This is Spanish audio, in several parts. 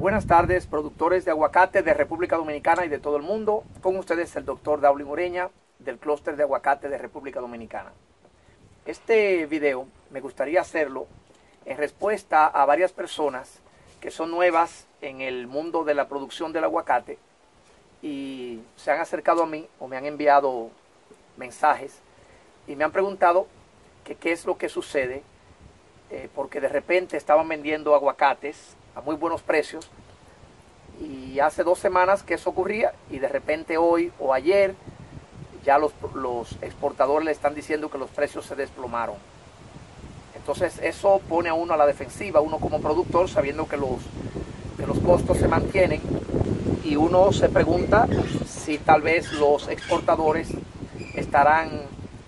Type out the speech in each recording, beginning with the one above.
Buenas tardes, productores de aguacate de República Dominicana y de todo el mundo. Con ustedes el doctor Daulin Ureña del clúster de aguacate de República Dominicana. Este video me gustaría hacerlo en respuesta a varias personas que son nuevas en el mundo de la producción del aguacate y se han acercado a mí o me han enviado mensajes y me han preguntado que qué es lo que sucede porque de repente estaban vendiendo aguacates a muy buenos precios y hace 2 semanas que eso ocurría y de repente hoy o ayer ya los exportadores le están diciendo que los precios se desplomaron. Entonces eso pone a uno a la defensiva, uno como productor sabiendo que los costos se mantienen y uno se pregunta si tal vez los exportadores estarán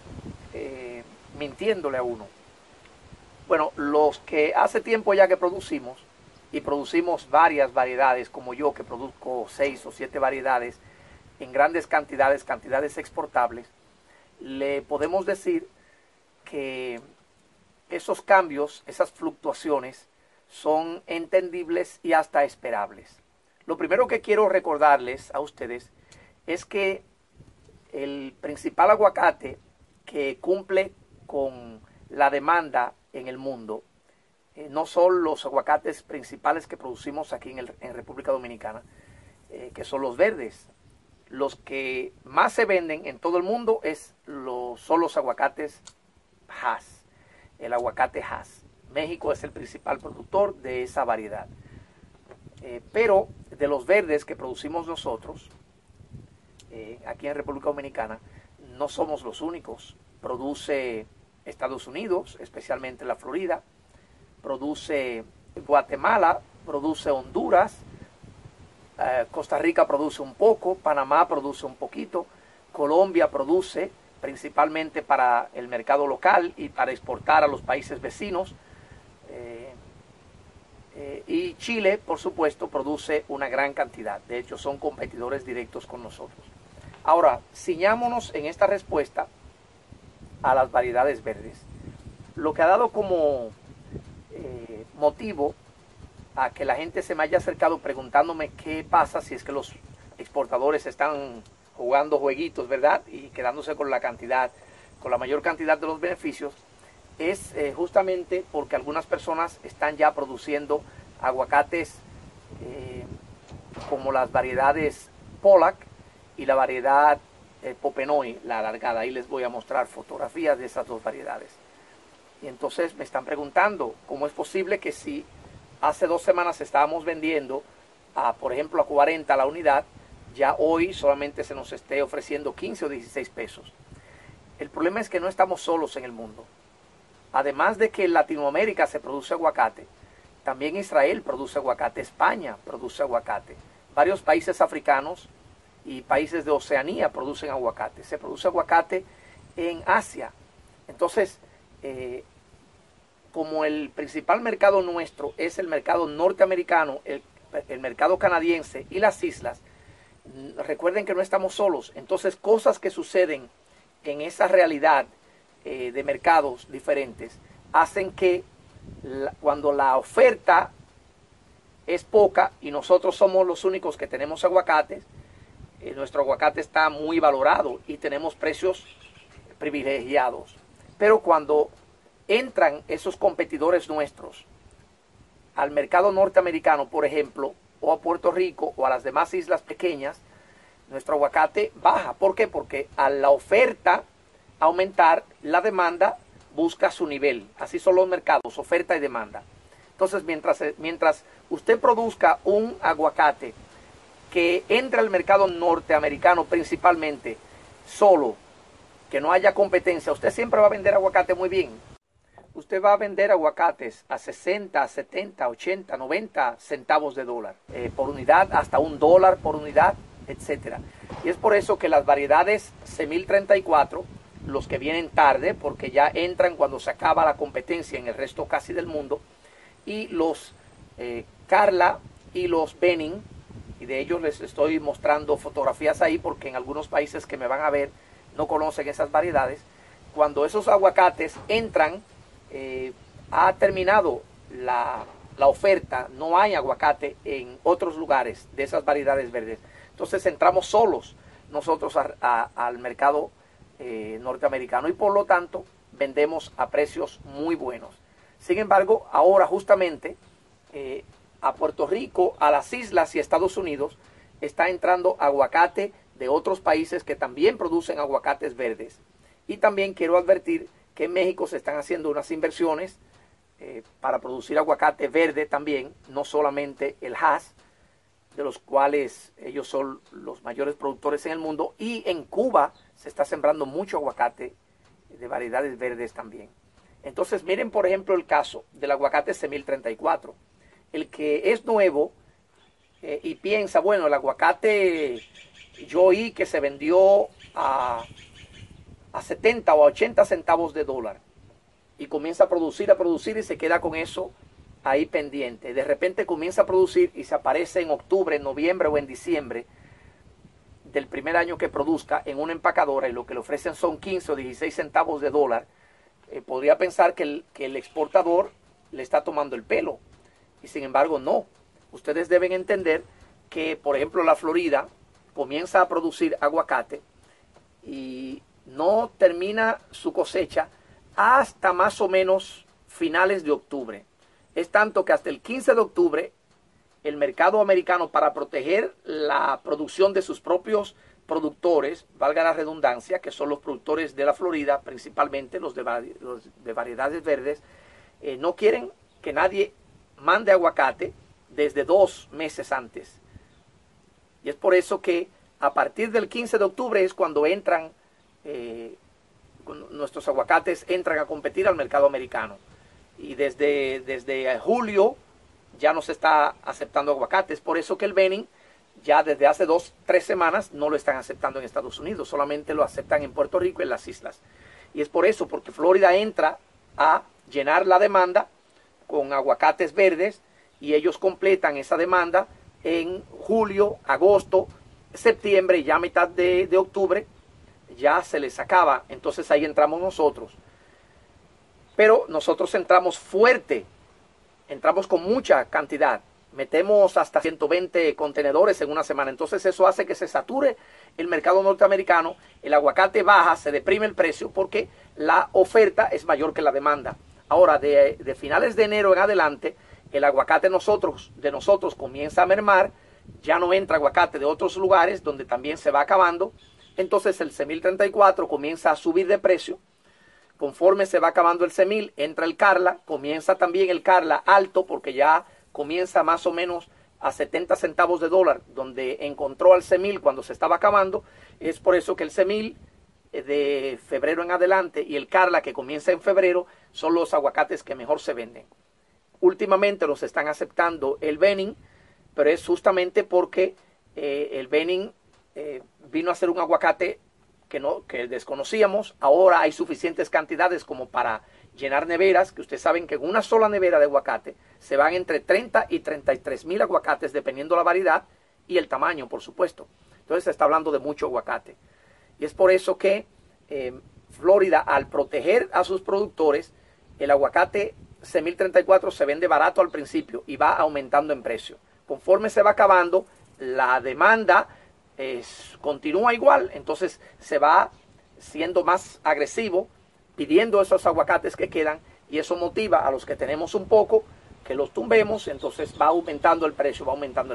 mintiéndole a uno. Bueno, los que hace tiempo ya que producimos, y producimos varias variedades, como yo que produzco 6 o 7 variedades en grandes cantidades exportables, le podemos decir que esos cambios, esas fluctuaciones son entendibles y hasta esperables. Lo primero que quiero recordarles a ustedes es que el principal aguacate que cumple con la demanda en el mundo no son los aguacates principales que producimos aquí en República Dominicana, que son los verdes. Los que más se venden en todo el mundo son los aguacates Hass, el aguacate Hass. México es el principal productor de esa variedad. Pero de los verdes que producimos nosotros, aquí en República Dominicana, no somos los únicos. Produce Estados Unidos, especialmente la Florida, produce Guatemala, produce Honduras, Costa Rica produce un poco, Panamá produce un poquito, Colombia produce principalmente para el mercado local y para exportar a los países vecinos, y Chile, por supuesto, produce una gran cantidad. De hecho, son competidores directos con nosotros. Ahora, ciñámonos en esta respuesta a las variedades verdes. Lo que ha dado como motivo a que la gente se me haya acercado preguntándome qué pasa si es que los exportadores están jugando jueguitos, ¿verdad? Y quedándose con la mayor cantidad de los beneficios, es justamente porque algunas personas están ya produciendo aguacates como las variedades Pollack y la variedad Popenoe, la alargada. Ahí les voy a mostrar fotografías de esas dos variedades. Y entonces me están preguntando cómo es posible que si hace 2 semanas estábamos vendiendo, por ejemplo, a 40 la unidad, ya hoy solamente se nos esté ofreciendo 15 o 16 pesos. El problema es que no estamos solos en el mundo. Además de que en Latinoamérica se produce aguacate, también Israel produce aguacate, España produce aguacate, varios países africanos y países de Oceanía producen aguacate. Se produce aguacate en Asia. Entonces, como el principal mercado nuestro es el mercado norteamericano, el mercado canadiense y las islas, recuerden que no estamos solos. Entonces, cosas que suceden en esa realidad de mercados diferentes hacen que cuando la oferta es poca y nosotros somos los únicos que tenemos aguacates, nuestro aguacate está muy valorado y tenemos precios privilegiados. Pero cuando entran esos competidores nuestros al mercado norteamericano, por ejemplo, o a Puerto Rico o a las demás islas pequeñas, nuestro aguacate baja. ¿Por qué? Porque a la oferta aumentar, la demanda busca su nivel. Así son los mercados, oferta y demanda. Entonces, mientras usted produzca un aguacate que entre al mercado norteamericano principalmente solo, que no haya competencia, usted siempre va a vender aguacate muy bien. Usted va a vender aguacates a 60, 70, 80, 90 centavos de dólar por unidad, hasta $1 por unidad, etc. Y es por eso que las variedades C1034, los que vienen tarde, porque ya entran cuando se acaba la competencia en el resto casi del mundo, y los Carla y los Benin, y de ellos les estoy mostrando fotografías ahí porque en algunos países que me van a ver no conocen esas variedades. Cuando esos aguacates entran, ha terminado la oferta, no hay aguacate en otros lugares de esas variedades verdes. Entonces entramos solos nosotros al mercado norteamericano y por lo tanto vendemos a precios muy buenos. Sin embargo, ahora justamente a Puerto Rico, a las islas y Estados Unidos está entrando aguacate de otros países que también producen aguacates verdes. Y también quiero advertir que en México se están haciendo unas inversiones para producir aguacate verde también, no solamente el Hass, de los cuales ellos son los mayores productores en el mundo, y en Cuba se está sembrando mucho aguacate de variedades verdes también. Entonces miren por ejemplo el caso del aguacate Semil 34. El que es nuevo y piensa, bueno, el aguacate yo oí que se vendió a 70 o a 80 centavos de dólar y comienza a producir y se queda con eso ahí pendiente. De repente comienza a producir y se aparece en octubre, en noviembre o en diciembre del primer año que produzca en una empacadora y lo que le ofrecen son 15 o 16 centavos de dólar. Podría pensar que el exportador le está tomando el pelo y sin embargo no. Ustedes deben entender que por ejemplo la Florida comienza a producir aguacate y no termina su cosecha hasta más o menos finales de octubre. Es tanto que hasta el 15 de octubre el mercado americano, para proteger la producción de sus propios productores, valga la redundancia, que son los productores de la Florida, principalmente los de variedades verdes, no quieren que nadie mande aguacate desde 2 meses antes. Y es por eso que a partir del 15 de octubre es cuando entran, nuestros aguacates entran a competir al mercado americano. Y desde julio ya no se está aceptando aguacates. Por eso que el Benin ya desde hace 2-3 semanas no lo están aceptando en Estados Unidos. Solamente lo aceptan en Puerto Rico y en las islas. Y es por eso, porque Florida entra a llenar la demanda con aguacates verdes y ellos completan esa demanda en julio, agosto, septiembre y ya a mitad de octubre ya se les acaba. Entonces ahí entramos nosotros. Pero nosotros entramos fuerte, entramos con mucha cantidad, metemos hasta 120 contenedores en una semana. Entonces eso hace que se sature el mercado norteamericano, el aguacate baja, se deprime el precio porque la oferta es mayor que la demanda. Ahora, de finales de enero en adelante, el aguacate de nosotros comienza a mermar, ya no entra aguacate de otros lugares donde también se va acabando. Entonces el Semil 34 comienza a subir de precio. Conforme se va acabando el Semil, entra el Carla, comienza también el Carla alto porque ya comienza más o menos a 70 centavos de dólar, donde encontró al Semil cuando se estaba acabando. Es por eso que el Semil de febrero en adelante y el Carla que comienza en febrero son los aguacates que mejor se venden. Últimamente los están aceptando el Benin, pero es justamente porque el Benin vino a ser un aguacate que desconocíamos. Ahora hay suficientes cantidades como para llenar neveras, que ustedes saben que en una sola nevera de aguacate se van entre 30 y 33 mil aguacates, dependiendo la variedad y el tamaño, por supuesto. Entonces se está hablando de mucho aguacate. Y es por eso que Florida, al proteger a sus productores, el aguacate Semil 34 se vende barato al principio y va aumentando en precio. Conforme se va acabando, la demanda continúa igual, entonces se va siendo más agresivo pidiendo esos aguacates que quedan y eso motiva a los que tenemos un poco que los tumbemos, entonces va aumentando el precio,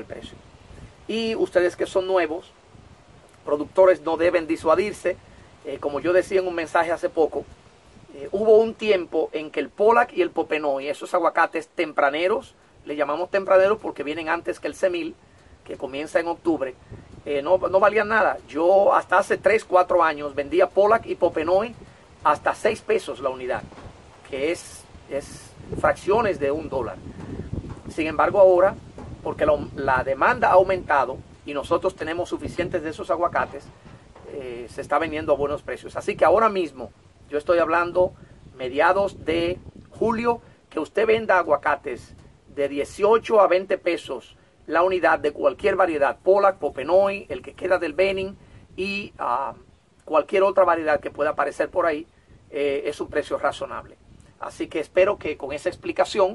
y ustedes que son nuevos productores no deben disuadirse. Como yo decía en un mensaje hace poco, hubo un tiempo en que el Pollack y el Popenoe, esos aguacates tempraneros, le llamamos tempraneros porque vienen antes que el Semil, que comienza en octubre, no valían nada. Yo hasta hace 3-4 años vendía Pollack y Popenoe hasta 6 pesos la unidad, que es fracciones de $1. Sin embargo ahora, porque la demanda ha aumentado y nosotros tenemos suficientes de esos aguacates, se está vendiendo a buenos precios. Así que ahora mismo, yo estoy hablando mediados de julio, que usted venda aguacates de 18 a 20 pesos la unidad de cualquier variedad, Pollack, Popenoe, el que queda del Benin y cualquier otra variedad que pueda aparecer por ahí, es un precio razonable. Así que espero que con esa explicación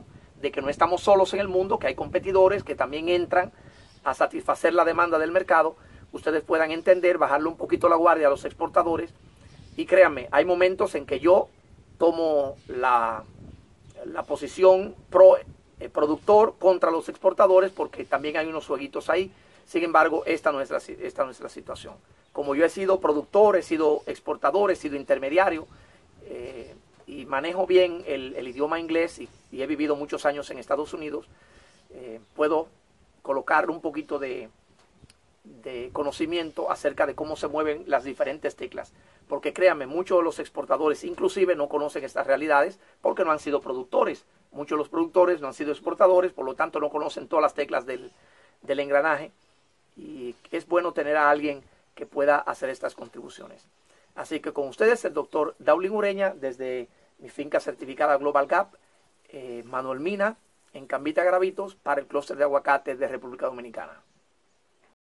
de que no estamos solos en el mundo, que hay competidores que también entran a satisfacer la demanda del mercado, ustedes puedan entender, bajarle un poquito la guardia a los exportadores. Y créanme, hay momentos en que yo tomo la posición pro productor contra los exportadores, porque también hay unos jueguitos ahí. Sin embargo, esta no es la situación. Como yo he sido productor, he sido exportador, he sido intermediario, y manejo bien el idioma inglés y he vivido muchos años en Estados Unidos, puedo colocar un poquito de conocimiento acerca de cómo se mueven las diferentes teclas. Porque créanme, muchos de los exportadores inclusive no conocen estas realidades porque no han sido productores. Muchos de los productores no han sido exportadores, por lo tanto no conocen todas las teclas del engranaje. Y es bueno tener a alguien que pueda hacer estas contribuciones. Así que con ustedes el doctor Daulín Ureña, desde mi finca certificada Global Gap, Manuel Mina, en Cambita Gravitos, para el clúster de aguacate de República Dominicana.